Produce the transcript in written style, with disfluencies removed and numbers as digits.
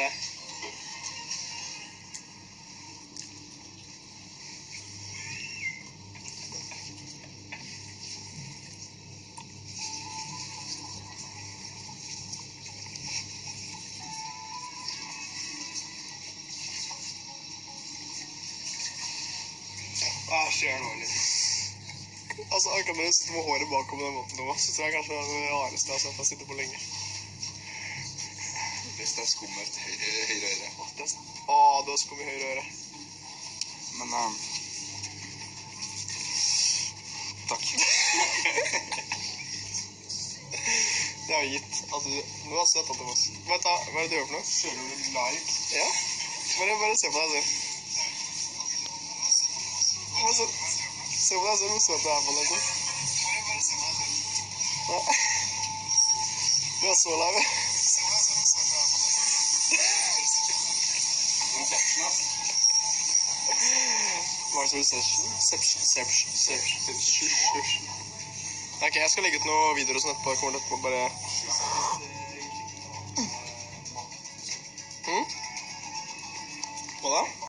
det. Hva skjer nå, eller? Altså, akkurat når du sitter med håret bakom den måten, Thomas, så tror jeg kanskje det er det rareste jeg har sett deg sitte på lenge. Hvis det er skum i høyre øre. Du har skum i høyre øre. Men, takk. Det har gitt at du har sett det, Thomas. Hva er det du gjør for noe? Kjører du live? Ja. Bare se på deg selv. Se på deg selv, hvor søt du er på det. Bare se på deg selv. Ja. Du er så live. Se på deg selv, hvor søt du er på det. Hva er det du ser? Seption. Ok, jeg skal legge ut noen videoer og sånn etterpå. Jeg kommer til å bare... Hva da?